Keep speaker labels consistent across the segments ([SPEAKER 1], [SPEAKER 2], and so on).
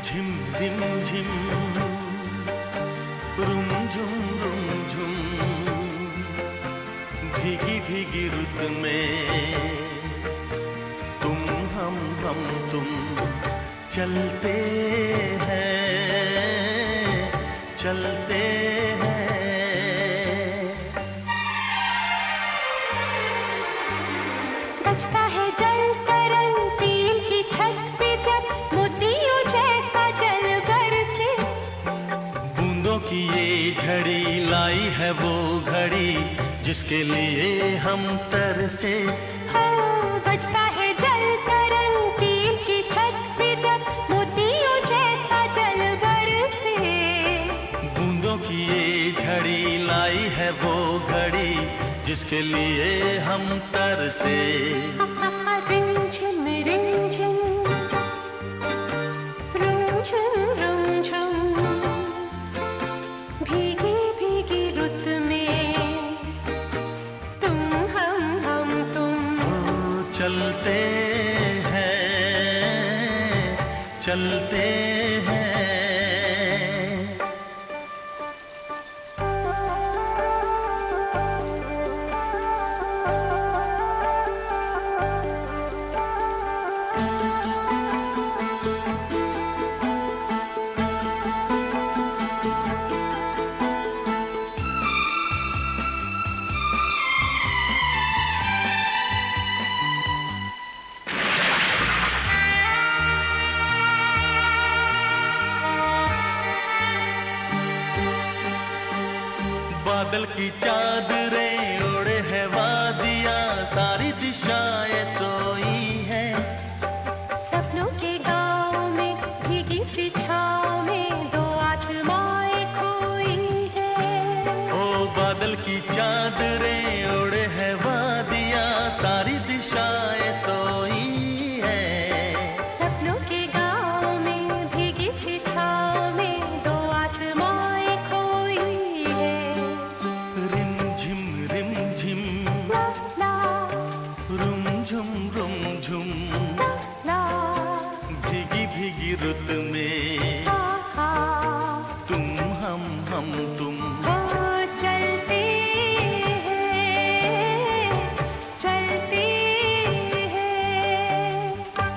[SPEAKER 1] झिम रिम झिम रुम झुम भीगी भीगी रुत में तुम हम तुम चलते हैं
[SPEAKER 2] बजता है जल तरंग टीम की छत पे जब मोतियों जैसा जल बरसे।
[SPEAKER 1] बूंदों की ये झड़ी लाई है वो घड़ी जिसके लिए हम तरसे।
[SPEAKER 2] बजता है जल तरंग टीम की छत पे जब मोतियों जैसा जल बरसे।
[SPEAKER 1] बूंदों की ये झड़ी लाई है वो घड़ी जिसके लिए हम तरसे।
[SPEAKER 2] रिमझिम रिमझिम रुमझुम भीगी भीगी रुत में तुम हम तुम
[SPEAKER 1] चलते हैं बादल की चादरें ओढ़े है वादियाँ सारी दिशाएं सोई है।
[SPEAKER 2] सपनों के गाँव में भीगी सी छाँव में दो आत्माएं खोई है।
[SPEAKER 1] ओ बादल की चादरें ओढ़े है वादियाँ सारी दिशाएं सोई है।
[SPEAKER 2] सपनों के गाँव में भीगी सी छाँव में दो आत्माएं खोई है।
[SPEAKER 1] रिम झिम
[SPEAKER 2] ला
[SPEAKER 1] रुम झुम
[SPEAKER 2] ला
[SPEAKER 1] भीगी भीगी रुत में तुम हम तुम
[SPEAKER 2] चलते हैं।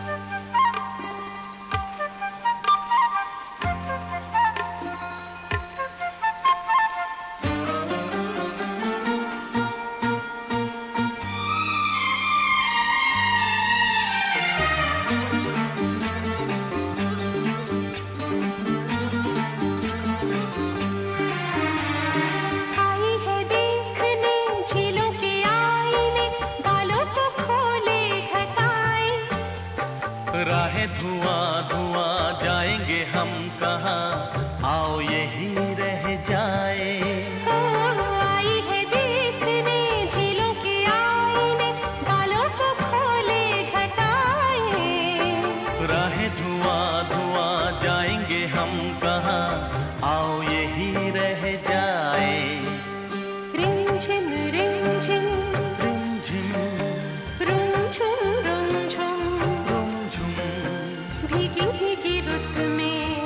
[SPEAKER 2] आई है देखने झीलों के आईने बालों को खोले घटाए।
[SPEAKER 1] राहें धुआं जाएंगे हम कहाँ आओ यहीं रह जाए।
[SPEAKER 2] आई है देखने झीलों के आईने बालों को खोले घटाए।
[SPEAKER 1] राहें धुआं जाएंगे हम कहाँ आओ यहीं रह जाए।
[SPEAKER 2] रिमझिम रुमझुम भीगी भीगी रुत में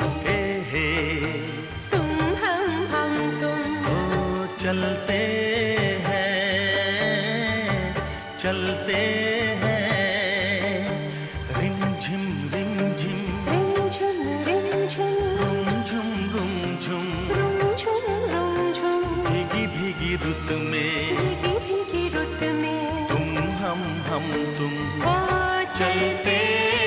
[SPEAKER 2] तुम हम तुम
[SPEAKER 1] चलते हैं रिम झिम रुम झुम भीगी भीगी रुत में तुम हम तुम चलते